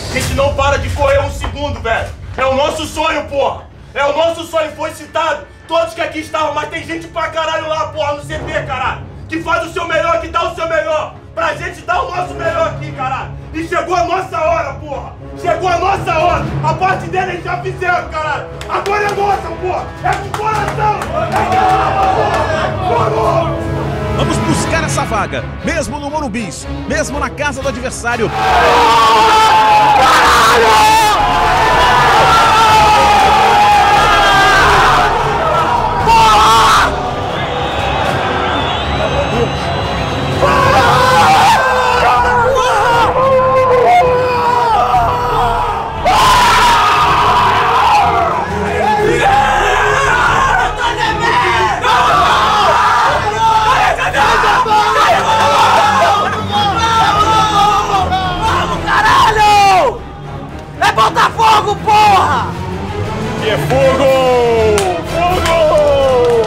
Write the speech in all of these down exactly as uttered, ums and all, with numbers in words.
A gente não para de correr um segundo, velho. É o nosso sonho, porra. É o nosso sonho, foi citado. Todos que aqui estavam, mas tem gente pra caralho lá, porra, no C T, caralho. Que faz o seu melhor, que dá o seu melhor. Pra gente dar o nosso melhor aqui, caralho. E chegou a nossa hora, porra. Chegou a nossa hora. A parte dele eles já fizeram, caralho. Agora é nossa, porra. É com o coração. É porra. Vamos buscar essa vaga, mesmo no Morumbi, mesmo na casa do adversário. Botafogo, porra! E é fogo! Fogo!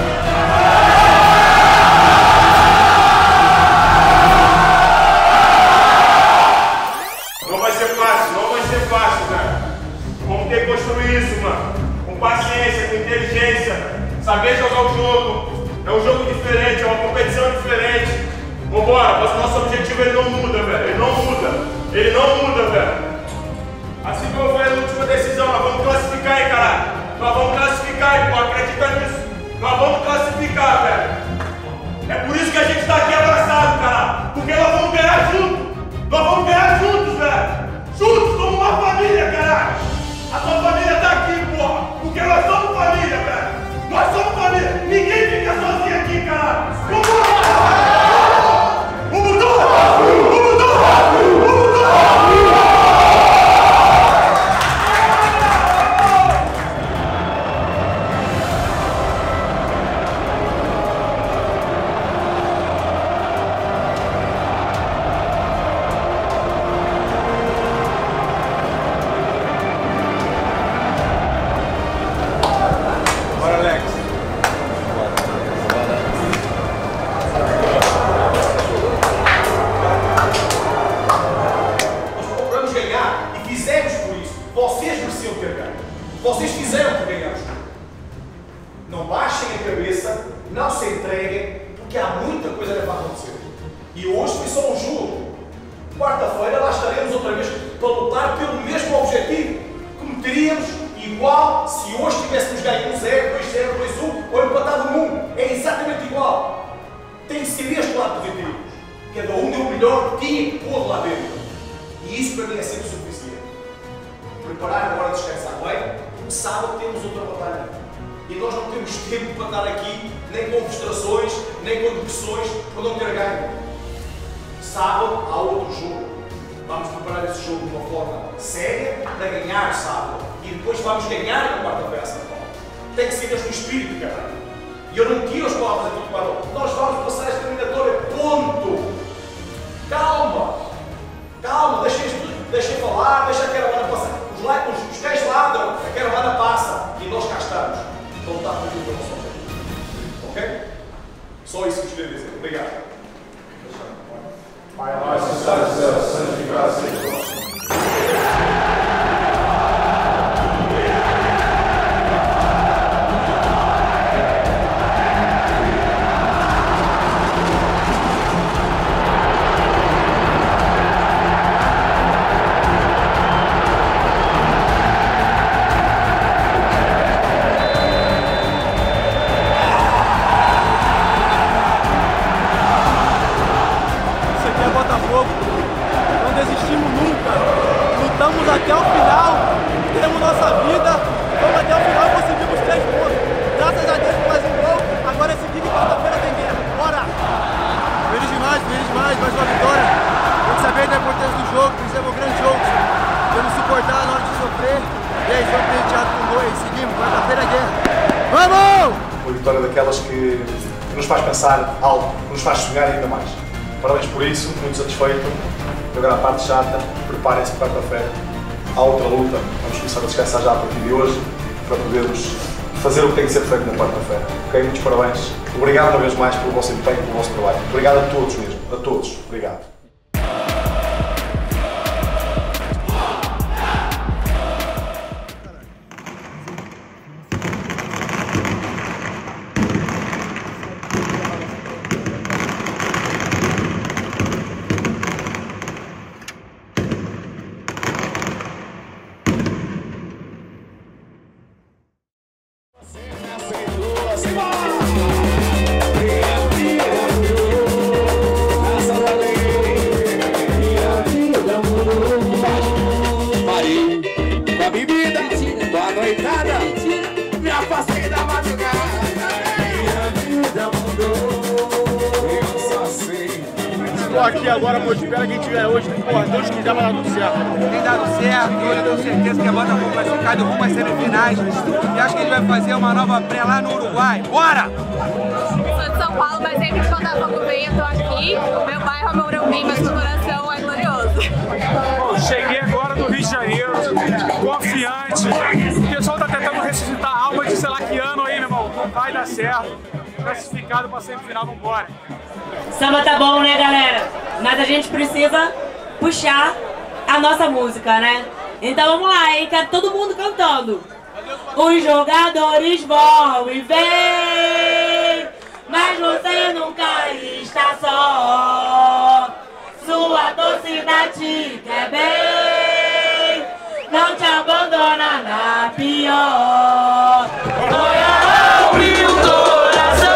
Não vai ser fácil, não vai ser fácil, velho. Vamos ter que construir isso, mano. Com paciência, com inteligência. Saber jogar o jogo. É um jogo diferente, é uma competição diferente. Vambora, mas o nosso objetivo ele não muda, velho. Ele não muda. Ele não muda, velho. Assim como eu falei na última decisão, nós vamos classificar aí, caralho. Nós vamos classificar aí, pô, acredita nisso. Nós vamos classificar, velho. É por isso que a gente tá aqui abraçado, caralho. Porque nós vamos ganhar juntos. Nós vamos ganhar juntos, velho. Juntos, como uma família, caralho. A sua família tá aqui, porra. Porque nós somos família, velho. Nós somos família. Ninguém fica sozinho aqui, caralho. Vamos lá. O mudou! O mudou! O mudou! Vocês fizeram por ganhar o jogo. Não baixem a cabeça, não se entreguem, porque há muita coisa para acontecer. E hoje foi só um jogo. Quarta-feira lá estaremos outra vez para lutar pelo mesmo objetivo. Cometeríamos igual se hoje tivéssemos ganho um zero, dois zero, dois um ou empatado um um. É exatamente igual. Tem que ser este lado positivo. Cada um deu o melhor que tinha que pôr lá dentro. E isso para mim é sempre suficiente. Preparar agora descansar bem. Sábado temos outra batalha e nós não temos tempo para estar aqui nem com frustrações, nem com depressões por não ter ganho. Sábado há outro jogo. Vamos preparar esse jogo de uma forma séria para ganhar sábado e depois vamos ganhar na quarta-feira a São Paulo. Tem que ser este o espírito, caralho. E eu não tiro as palavras aqui para o nós vamos passar esta eliminatória, ponto. Calma, calma, deixem, deixem falar, deixem a caravana passar. Os, os cães ladram, a caravana passa e nós cá estamos. Então está por aquilo que eu não sou. Ok? Só isso que eu queria dizer. Obrigado. Pai nosso que estás no céu, santificado seja o vosso nome. Até o final, temos nossa vida, vamos até o final e conseguimos três pontos. Graças a Deus por mais um gol, agora é seguir que quarta-feira tem guerra. Bora! Feliz demais, feliz demais, mais uma vitória. Tem que saber da importância do jogo, por isso é um grande jogo. Vamos suportar na hora de sofrer. E aí, vamos presenteado com gol e seguimos, quarta-feira é guerra. Vamos! Uma vitória daquelas que, que nos faz pensar alto, que nos faz sonhar ainda mais. Parabéns por isso, muito satisfeito. Agora a parte chata, preparem-se para quarta-feira. Há outra luta, vamos começar a descansar já a partir de hoje para podermos fazer o que tem que ser feito na quarta-feira. Ok? Muitos parabéns. Obrigado uma vez mais pelo vosso empenho, pelo vosso trabalho. Obrigado a todos mesmo, a todos. Obrigado. tô aqui agora, pô, espero que a gente ganhe hoje. Porra, Deus quiser, vai dar tudo certo. Tem dado certo, eu tenho certeza que a Botafogo vai ficar de rumo às semifinais. E acho que a gente vai fazer uma nova pré lá no Uruguai. Bora! Sou de São Paulo, mas sempre que o Botafogo vem, eu tô aqui. Meu bairro é Morumbi, mas meu coração é glorioso. Bom, cheguei agora do Rio de Janeiro, confiante. O pessoal tá tentando ressuscitar a alma de sei lá que ano aí, meu irmão. Não vai dar certo. Classificado pra semifinal, vambora. Samba tá bom, né, galera? Mas a gente precisa puxar a nossa música, né? Então vamos lá, hein? Quero todo mundo cantando. Os jogadores vão e vêm, mas você nunca está só. Sua torcida te quer bem, não te abandona na pior. Goiás e o coração,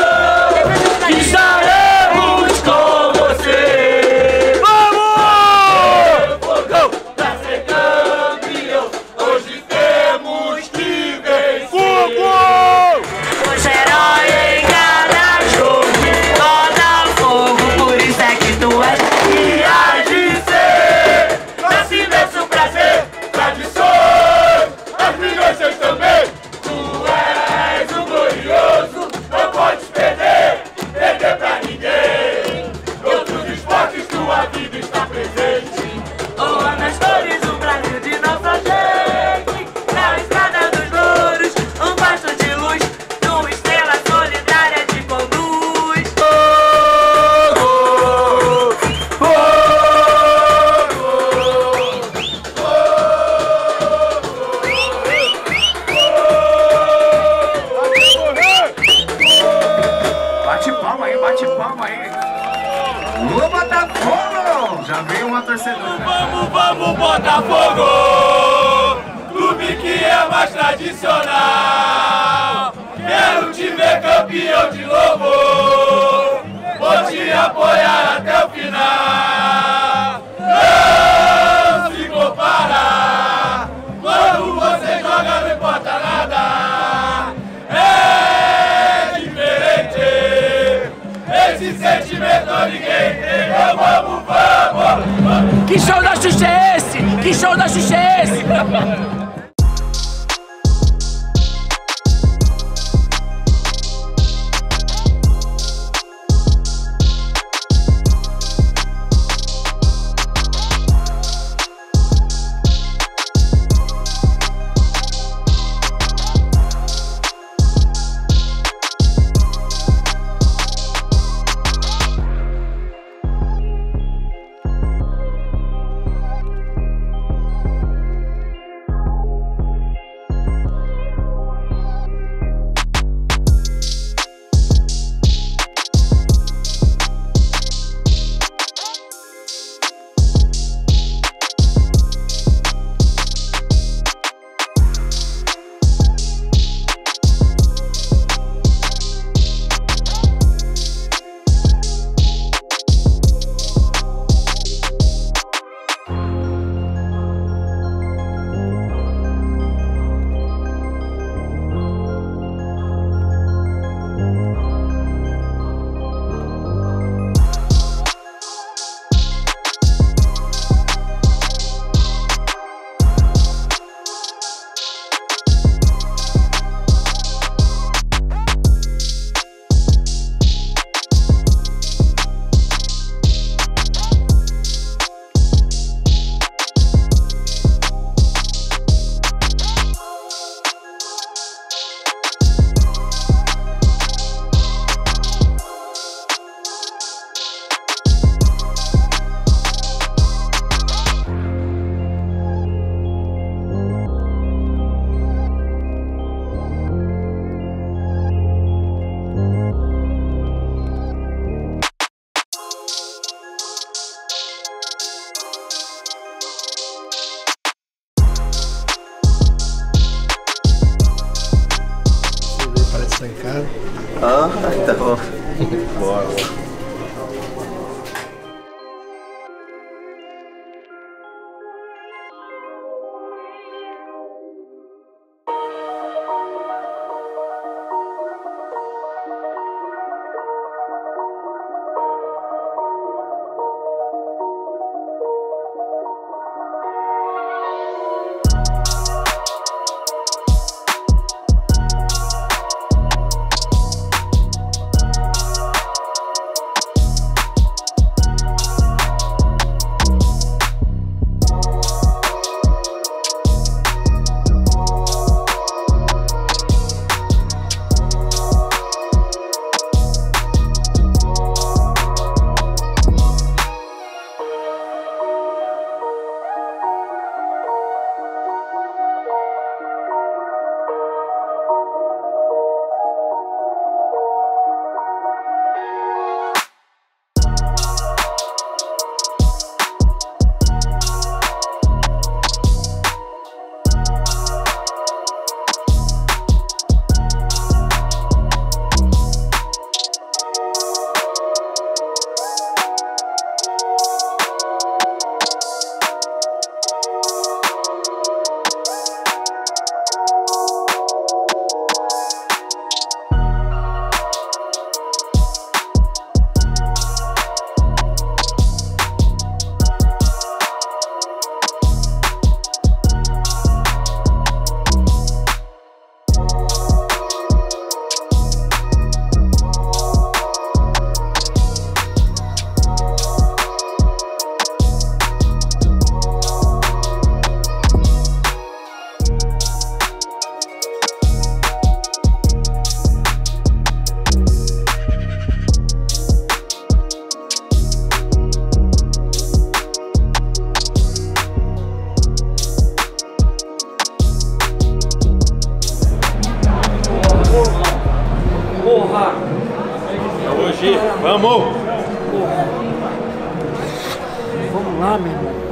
estaremos com você. Vamos! Pra ser campeão, hoje temos que vencer. Os heróis em cada jogo, Botafogo, por isso é que tu és e há de ser. Nasce imenso prazer, tradições, as vinganças também. Tu és um glorioso, não podes perder, perder pra ninguém. Outros esportes tua vida está presente. Honra nas cores do Brasil de nossa gente. Na estrada dos louros, um basto de luz, tua estrela solidária te conduz. Fogo, Bate palma aí, bate palma aí. Ô Botafogo! Já veio uma torcedora. Vamos, vamos, Botafogo! Clube que é mais tradicional. Quero te ver campeão de novo. Vou te apoiar até o final. Não se compara. Quando você joga não importa nada. É diferente. Esse sentimento ninguém tem. Vamos, vamos, vamos. Que show da Xuxa é esse? Que show da Xuxa é esse?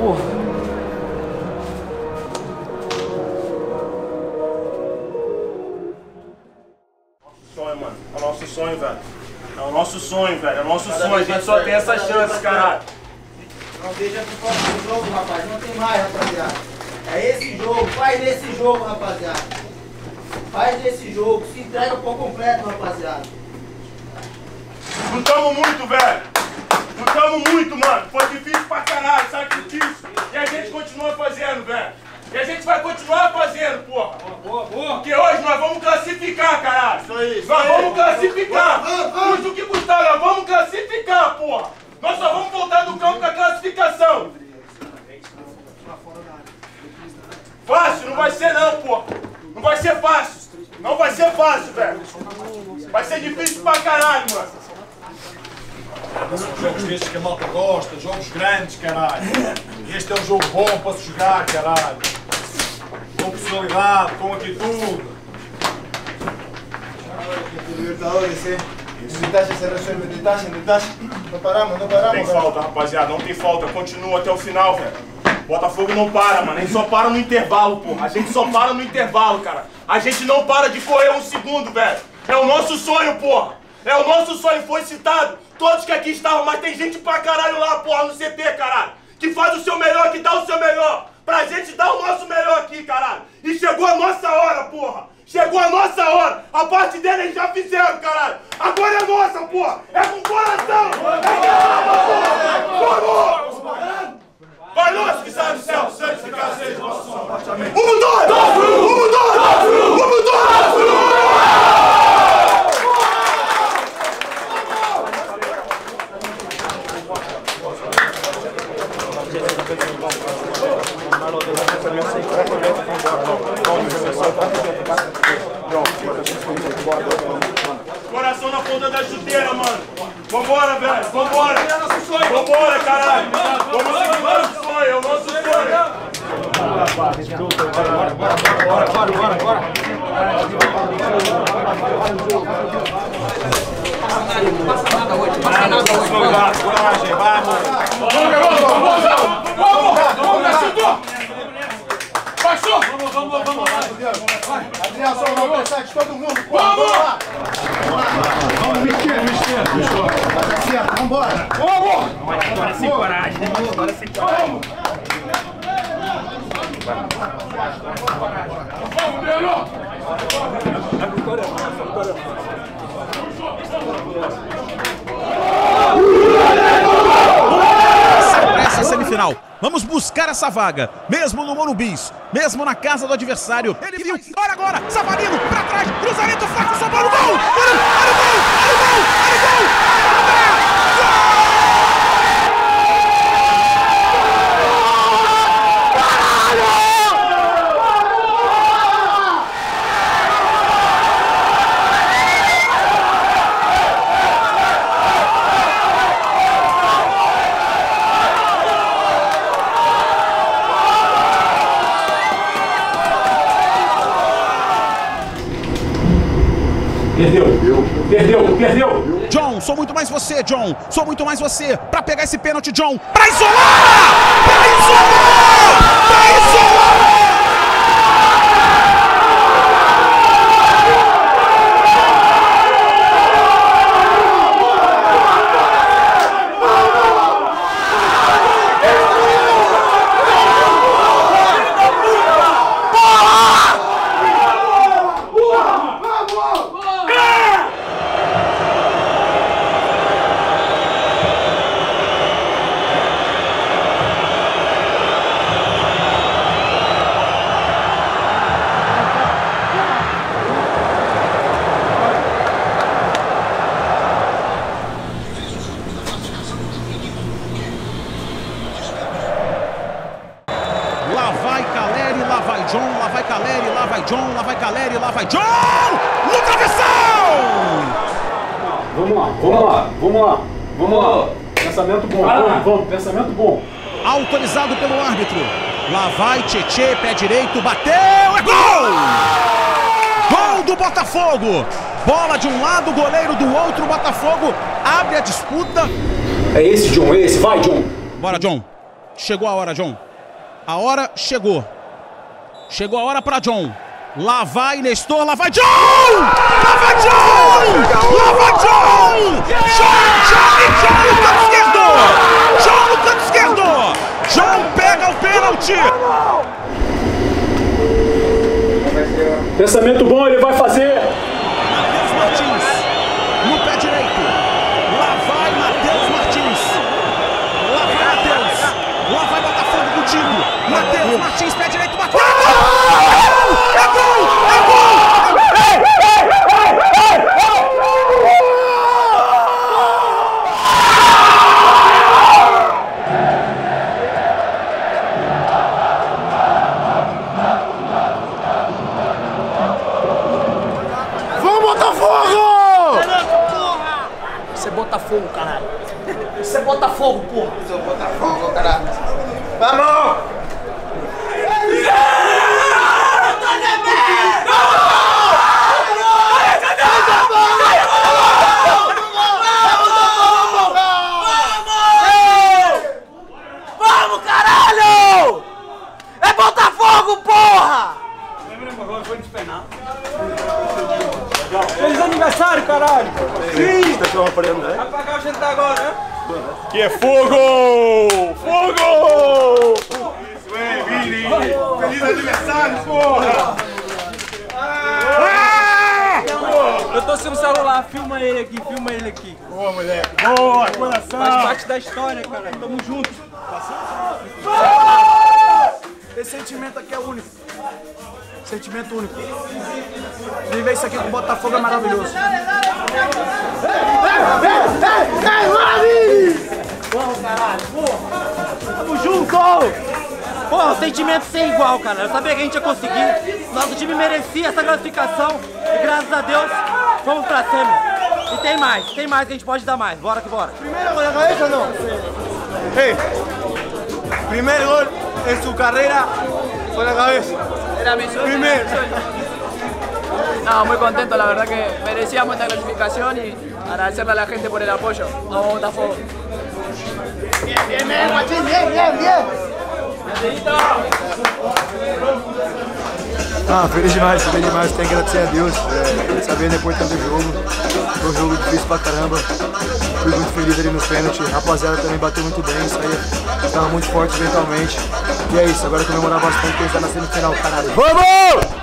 porra. Sonho, mano. É o nosso sonho, velho. É o nosso sonho, velho. É o nosso sonho. A gente só tem essa chance, caralho. Não deixa pro próximo jogo, rapaz. Não tem mais, rapaziada. É esse jogo. Faz desse jogo, rapaziada. Faz desse jogo. Se entrega por completo, rapaziada. Lutamos muito, velho. Lutamos muito, mano. Foi difícil pra caralho, sacrifício. E a gente continua fazendo, velho. E a gente vai continuar fazendo, porra. Boa, boa. Porque hoje nós vamos classificar, caralho. Isso aí. Nós vamos classificar. Custa o que custar, nós vamos classificar, porra. Nós só vamos voltar do campo com a classificação. Fácil, não vai ser não, porra. Não vai ser fácil. Não vai ser fácil, velho. Vai ser difícil pra caralho, mano. São jogos destes que a malta gosta, jogos grandes, caralho. Este é um jogo bom para se jogar, caralho. Com personalidade, com atitude. Libertadores, eh. Detalhe se resuelve, detalhe, detalhe. Não paramos, não paramos. Não tem falta, rapaziada, não tem falta. Continua até o final, velho. Botafogo não para, mano. A gente só para no intervalo, porra. A gente só para no intervalo, cara. A gente não para de correr um segundo, velho. É o nosso sonho, porra. É o nosso sonho, foi citado. Todos que aqui estavam, mas tem gente pra caralho lá, porra, no C T, caralho. Que faz o seu melhor, que dá o seu melhor. Pra gente dar o nosso melhor aqui, caralho. E chegou a nossa hora, porra. Chegou a nossa hora. A parte dele eles já fizeram, caralho. Agora é nossa, porra. É com coração. É com Vamos! Vai nosso que sai do céu, santificado seja o nosso nome. Um, dois! Um, dois! Um, dois! Coração na ponta da chuteira, mano. Vambora, velho. Vambora. Vambora, caralho. Vamos seguir nosso sonho. É o nosso sonho. Bora, bora, bora, bora, bora, bora. Passa nada hoje. Passa nada hoje. Coragem, vamos. Vamos, vamos, vamos. Vamos, vamos, Baixou! Vamos, vamos, vamos, vai! Adriano, só vamos pensar de todo mundo! Vamos! Vamos, mexer, mexer! Vamos embora! Vamos! Agora sem coragem, agora sem coragem! Vamos, Leandro! Essa semifinal. Vamos buscar essa vaga, mesmo no Morumbi, mesmo na casa do adversário. Ele viu, olha agora, Savarino, pra trás, cruzamento fraco, sobrou no gol! Olha o gol, olha o gol, olha o gol, olha o gol! Perdeu, perdeu, perdeu. John, sou muito mais você, John. Sou muito mais você. Pra pegar esse pênalti, John. Pra isolar! Pra isolar! Pra isolar! John, lá vai Caleri, lá vai John! No travessão! Vamos lá, vamos lá, vamos lá, vamos lá. Pensamento bom, vamos, vamos, pensamento bom. Autorizado pelo árbitro. Lá vai Tchê, pé direito, bateu, é gol! Gol do Botafogo! Bola de um lado, goleiro do outro, Botafogo abre a disputa. É esse, John, é esse, vai, John. Bora, John. Chegou a hora, John. A hora chegou. Chegou a hora pra John. Lá vai Nestor, lá vai John! Lá vai John! Lá vai John! John, John e John no canto esquerdo! John no canto esquerdo! John pega o pênalti! Pensamento bom ele vai fazer. Matheus Martins no pé direito. Lá vai Matheus Martins. Lá vai Matheus. Lá vai Botafogo contigo. Matheus Martins, pé direito, bateu. É gol! É gol! Você é Botafogo, caralho. Você é Botafogo, porra. Eu sou Botafogo, caralho. Vamos! Vamos, caralho! É Botafogo, porra! Foi despenado. Feliz aniversário, caralho! Sim! Vai pagar o jantar agora, né? Que é fogo! Fogo! Isso é, Vini! Feliz aniversário, porra! Ah! Eu tô sem o celular, filma ele aqui, filma ele aqui. Boa, moleque! Boa, coração! Faz parte da história, cara. Tamo junto. Esse sentimento aqui é único. Sentimento único. Viver isso aqui com o Botafogo é maravilhoso. Vamos, caralho, porra! Tamo junto! Porra, o sentimento sem igual, cara. Eu sabia que a gente ia conseguir. Nosso time merecia essa classificação e graças a Deus fomos pra semi. E tem mais, tem mais que a gente pode dar mais. Bora que bora. Primeiro gol de cabeza ou não? Hey, primer gol en su carrera con la cabeza. Era mi sueño. Primero. No, muy contento, la verdad que merecíamos esta clasificación y agradecerle a la gente por el apoyo. Vamos, Botafogo. Bien, bien, bien, Machín, bien, bien, bien. Ah, feliz demais, feliz demais, tem que agradecer a Deus, é, sabendo a importância do jogo, foi um jogo difícil pra caramba, fui muito feliz ali no pênalti, a rapaziada também bateu muito bem, isso aí, estava muito forte mentalmente, e é isso, agora comemorar bastante, pensar na semifinal, caralho. Vamos!